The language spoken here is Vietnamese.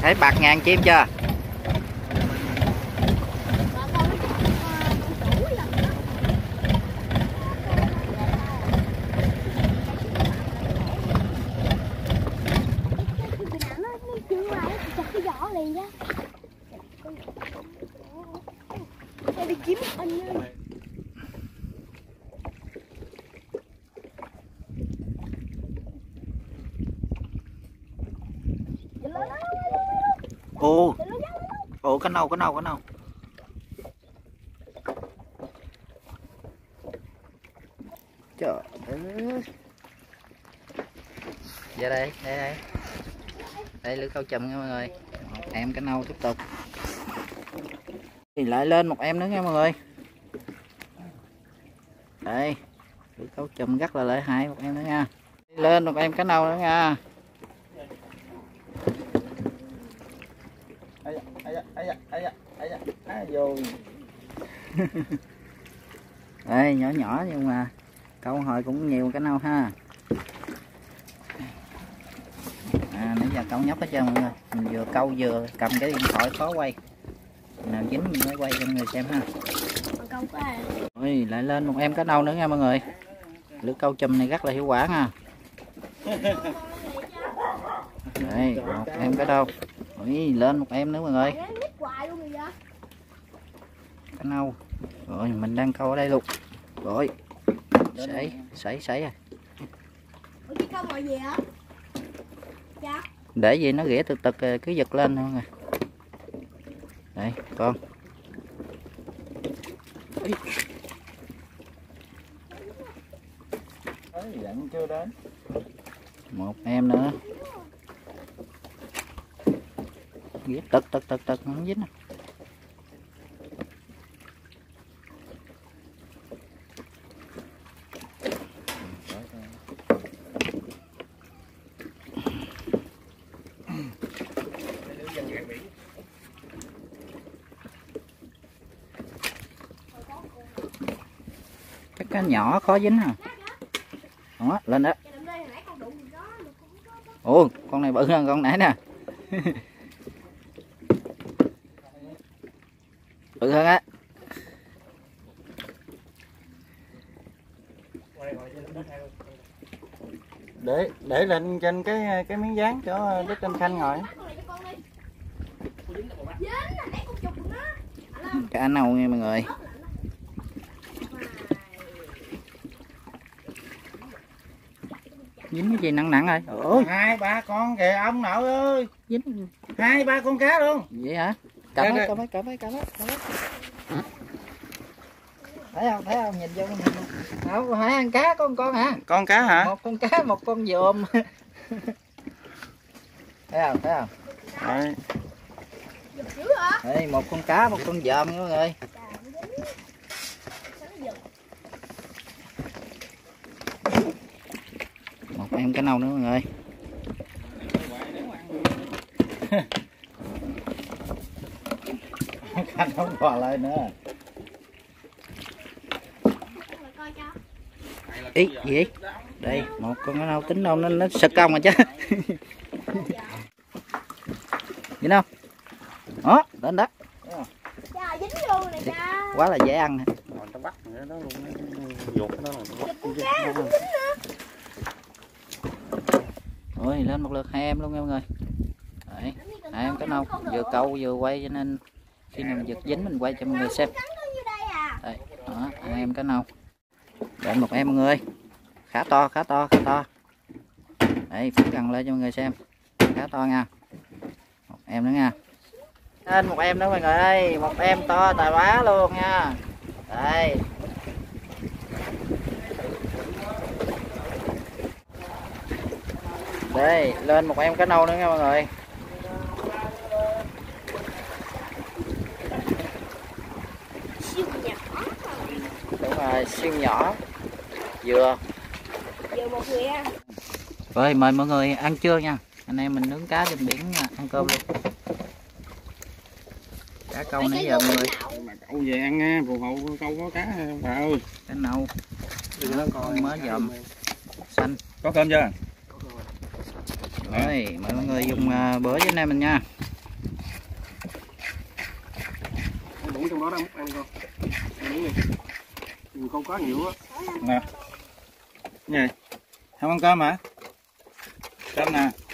thấy bạc ngàn chim chưa? Đi kiếm anh ơi. Ồ, cái nâu. Trời ơi. Ra đây. Đây lưới câu chùm nha mọi người. Một em cái nâu tiếp tục. Thì lại lên một em nữa nha mọi người. Đây, lưới câu chùm rất là lợi hại, một em nữa nha. Lên một em cái nâu nữa nha. Vô. Đây, nhỏ nhưng mà câu hồi cũng nhiều cái nâu ha. Nãy giờ câu nhóc hết trơn mọi người. Mình vừa câu vừa cầm cái điện thoại khó quay. Nào dính mình mới quay cho mọi người xem ha. Ôi, lại lên một em cá nâu nữa nha mọi người. Lưới câu chùm này rất là hiệu quả ha. Đây, một em cá nâu. Ôi, lên một em nữa mọi người. Cá nâu. Rồi mình đang câu ở đây luôn. Rồi. Sảy rồi. Để gì nó ghẻ từ cứ giật lên thôi nè. Đây, con. Dặn chưa đến. Một em nữa. Ghẻ tật không dính. Cái cá nhỏ khó dính hả? Đó, lên đó. Ồ, con này bự hơn con nãy nè. Bự hơn á. Để lên trên cái miếng dán cho Đức Anh Khanh ngồi. Cá nâu nha mọi người. Dính cái gì nặng rồi. Ôi, 2-3 con kìa ông nội ơi. Dính 2-3 con cá luôn. vậy hả? Cầm ấy. Thấy không? Nhìn vô mình. Không, phải ăn cá con hả? Con cá hả? Một con cá, một con dòm. Thấy không? Đấy. Đây, một con cá, một con dòm nha mọi người. Một em cá nâu nữa mọi người. Khanh không còn lại nữa. Ý gì vậy? Đây, một con cá nâu tính đâu nó sực công rồi chứ. Nhìn không? Đó, lên đất. Quá là dễ ăn. Ôi, lên một lượt 2 em luôn nha mọi người. Đấy, 2 em cá nâu, vừa câu vừa quay cho nên khi nào giật dính mình quay cho mọi người xem. Đây, đó, 2 em cá nâu. Lên một em mọi người. Khá to. Đây, phóng gần lên cho mọi người xem. Khá to nha. Một em nữa nha. Lên một em nữa mọi người ơi, một em to tài bá luôn nha. Đây. Đây, lên một em cá nâu nữa nha mọi người. Siêu nhỏ. Đúng rồi, siêu nhỏ. Vừa một người ăn. Rồi, mời mọi người ăn trưa nha. Anh em mình nướng cá trên biển ăn cơm luôn. Cá câu nãy giờ mọi người. Câu về ăn nha, phù hộ câu có cá bà ơi. Cá nâu. Con mới dòm xanh. Có cơm chưa? Rồi, mời mọi người dùng bữa với anh em mình nha. muỗng trong đó đó, múc ăn đi con. Ăn miếng đi. Nhiều con có nhiều á. Nè. Gì? Không ăn cơm hả? Cơm nè.